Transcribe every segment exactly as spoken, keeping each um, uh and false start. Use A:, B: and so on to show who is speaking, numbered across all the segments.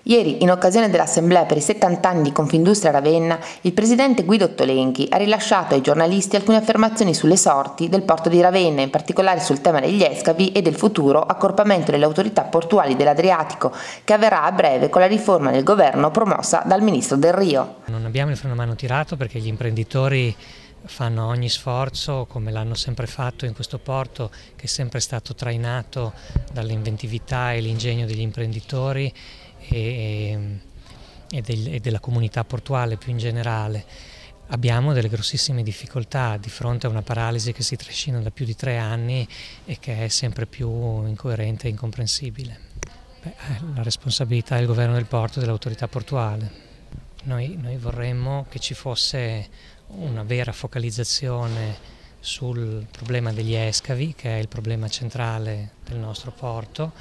A: Ieri, in occasione dell'Assemblea per i settanta anni di Confindustria Ravenna, il presidente Guido Ottolenghi ha rilasciato ai giornalisti alcune affermazioni sulle sorti del porto di Ravenna, in particolare sul tema degli escavi e del futuro accorpamento delle autorità portuali dell'Adriatico, che avverrà a breve con la riforma del governo promossa dal ministro Del Rio.
B: Non abbiamo il freno a mano tirato perché gli imprenditori fanno ogni sforzo, come l'hanno sempre fatto in questo porto, che è sempre stato trainato dall'inventività e l'ingegno degli imprenditori e, e, del, e della comunità portuale più in generale. Abbiamo delle grossissime difficoltà di fronte a una paralisi che si trascina da più di tre anni e che è sempre più incoerente e incomprensibile. Beh, la responsabilità del governo del porto e dell'autorità portuale. Noi, noi vorremmo che ci fosse una vera focalizzazione sul problema degli escavi, che è il problema centrale del nostro porto,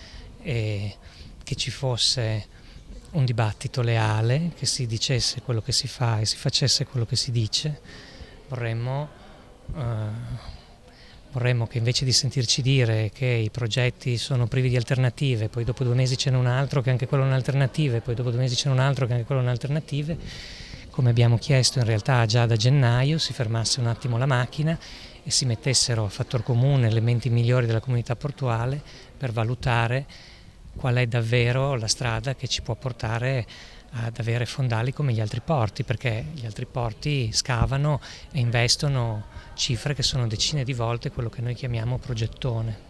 B: e che ci fosse un dibattito leale, che si dicesse quello che si fa e si facesse quello che si dice. Vorremmo, eh, vorremmo che invece di sentirci dire che i progetti sono privi di alternative, poi dopo due mesi ce n'è un altro che anche quello è un'alternativa, e poi dopo due mesi ce n'è un altro che anche quello è un'alternativa, come abbiamo chiesto in realtà già da gennaio, si fermasse un attimo la macchina e si mettessero a fattor comune elementi migliori della comunità portuale per valutare qual è davvero la strada che ci può portare ad avere fondali come gli altri porti, perché gli altri porti scavano e investono cifre che sono decine di volte quello che noi chiamiamo progettone.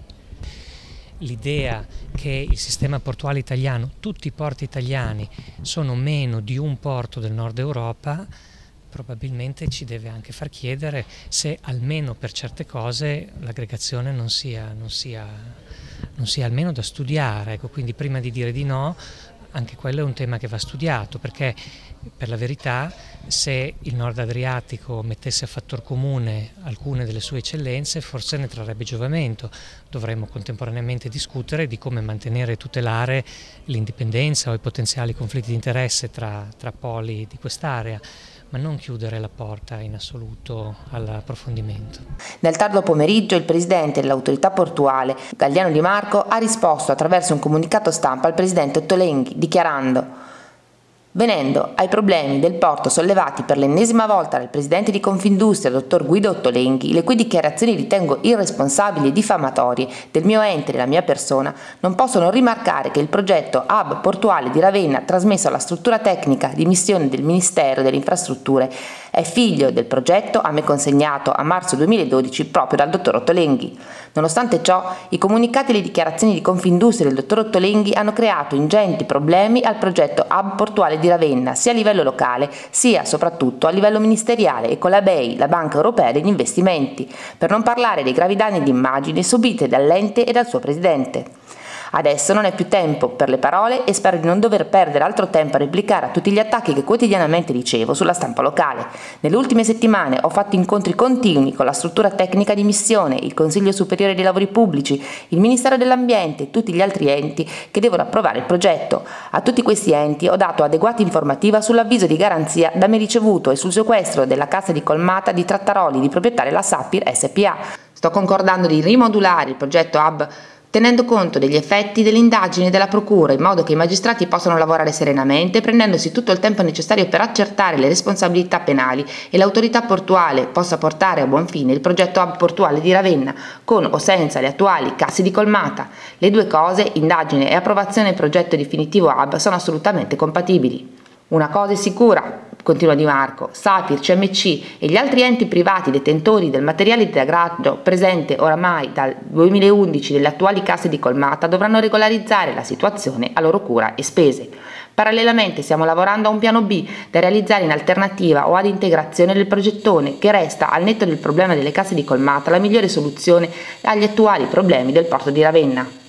B: L'idea che il sistema portuale italiano, tutti i porti italiani, sono meno di un porto del nord Europa, probabilmente ci deve anche far chiedere se almeno per certe cose l'aggregazione non sia, non sia, non sia almeno da studiare. Ecco, quindi prima di dire di no, anche quello è un tema che va studiato, perché per la verità se il Nord Adriatico mettesse a fattor comune alcune delle sue eccellenze forse ne trarrebbe giovamento. Dovremmo contemporaneamente discutere di come mantenere e tutelare l'indipendenza o i potenziali conflitti di interesse tra, tra poli di quest'area, ma non chiudere la porta in assoluto all'approfondimento.
A: Nel tardo pomeriggio il presidente dell'autorità portuale, Galliano Di Marco, ha risposto attraverso un comunicato stampa al presidente Ottolenghi, dichiarando: venendo ai problemi del porto sollevati per l'ennesima volta dal presidente di Confindustria, dottor Guido Ottolenghi, le cui dichiarazioni ritengo irresponsabili e diffamatorie del mio ente e della mia persona, non posso non rimarcare che il progetto Hub portuale di Ravenna, trasmesso alla struttura tecnica di missione del Ministero delle Infrastrutture, è figlio del progetto a me consegnato a marzo duemiladodici proprio dal dottor Ottolenghi. Nonostante ciò, i comunicati e le dichiarazioni di Confindustria del dottor Ottolenghi hanno creato ingenti problemi al progetto Hub portuale di Ravenna, sia a livello locale sia soprattutto a livello ministeriale e con la B E I, la Banca Europea degli Investimenti, per non parlare dei gravi danni d'immagine subiti dall'ente e dal suo presidente. Adesso non è più tempo per le parole e spero di non dover perdere altro tempo a replicare a tutti gli attacchi che quotidianamente ricevo sulla stampa locale. Nelle ultime settimane ho fatto incontri continui con la struttura tecnica di missione, il Consiglio Superiore dei Lavori Pubblici, il Ministero dell'Ambiente e tutti gli altri enti che devono approvare il progetto. A tutti questi enti ho dato adeguata informativa sull'avviso di garanzia da me ricevuto e sul sequestro della Cassa di Colmata di Trattaroli di proprietà della Sapir S P A. Sto concordando di rimodulare il progetto Hub tenendo conto degli effetti delle indagini della Procura, in modo che i magistrati possano lavorare serenamente, prendendosi tutto il tempo necessario per accertare le responsabilità penali e l'autorità portuale possa portare a buon fine il progetto Hub portuale di Ravenna, con o senza le attuali casse di colmata. Le due cose, indagine e approvazione del progetto definitivo Hub, sono assolutamente compatibili. Una cosa è sicura, continua Di Marco, Sapir, C M C e gli altri enti privati detentori del materiale di dragaggio presente oramai dal duemilaundici delle attuali casse di colmata dovranno regolarizzare la situazione a loro cura e spese. Parallelamente stiamo lavorando a un piano B da realizzare in alternativa o ad integrazione del progettone, che resta, al netto del problema delle casse di colmata, la migliore soluzione agli attuali problemi del porto di Ravenna.